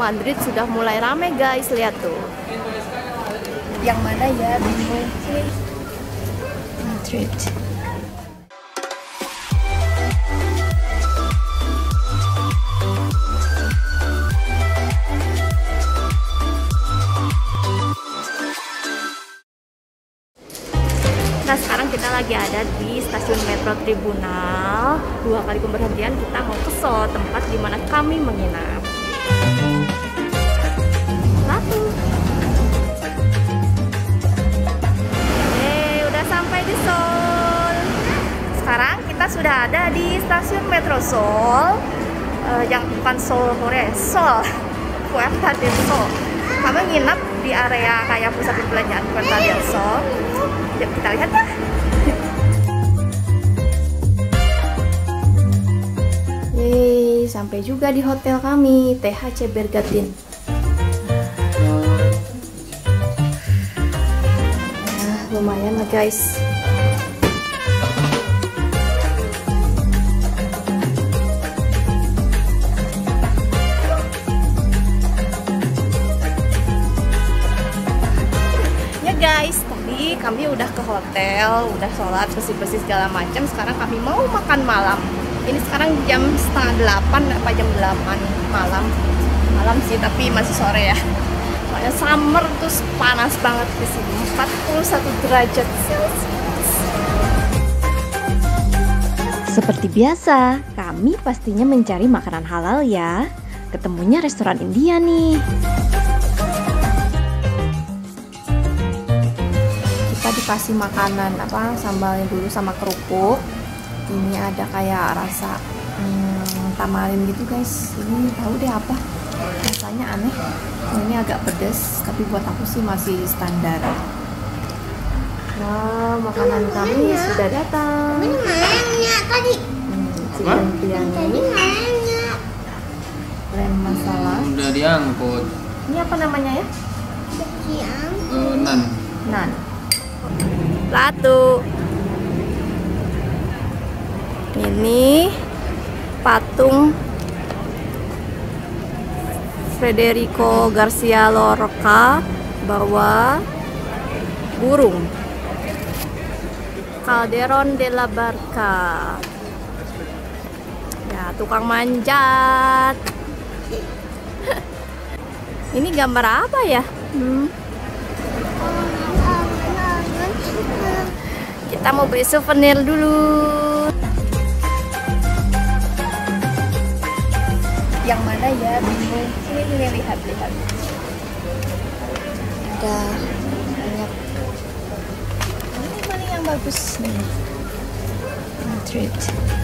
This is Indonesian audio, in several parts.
Madrid sudah mulai rame guys, lihat tuh. Yang mana ya? Bingung. Madrid. Nah, sekarang kita lagi ada di stasiun Metro Tribunal. 2 kali pemberhentian kita mau ke Seoul, tempat di mana kami menginap. Lalu, udah sampai di Seoul. Sekarang kita sudah ada di stasiun Metro Seoul, yang bukan Seoul Korea, Seoul, Kota del Seoul. Kami nginap di area kayak pusat perbelanjaan Kota del Seoul. Yuk kita lihat ya. Yeay, sampai juga di hotel kami, THC Bergatin. Nah, lumayan lah guys. Ya guys, tadi kami udah ke hotel, udah sholat, bersih-bersih segala macam. Sekarang kami mau makan malam. Ini sekarang jam setengah 8 apa jam 8 malam sih, tapi masih sore ya. Soalnya summer terus panas banget di sini, 41 derajat Celcius. Seperti biasa, kami pastinya mencari makanan halal ya. Ketemunya restoran India nih. Kita dikasih makanan apa, sambalnya dulu sama kerupuk. Ini ada kayak rasa tamarin gitu guys. Ini tahu deh apa, rasanya aneh. Ini agak pedas, tapi buat aku sih masih standar. Nah, makanan kami sudah datang. Chicken biryani, lem masala. Udah diangkut. Ini apa namanya ya? Nan. Latu. Ini patung Federico Garcia Lorca bawa burung. Calderon de la Barca. Ya, tukang manjat. Ini gambar apa ya? Kita mau beli souvenir dulu. Yang mana ya? Bingung. Ini lihat. Ada banyak. Ini mana yang bagus nih? Madrid.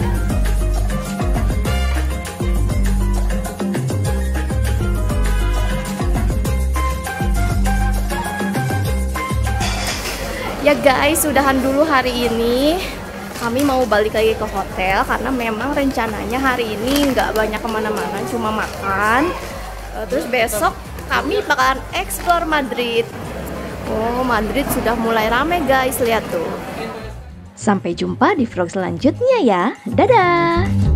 Ya guys, sudahan dulu hari ini. Kami mau balik lagi ke hotel karena memang rencananya hari ini nggak banyak kemana-mana, cuma makan. Terus besok kami bakalan explore Madrid. Oh, Madrid sudah mulai rame guys, lihat tuh. Sampai jumpa di vlog selanjutnya ya. Dadah!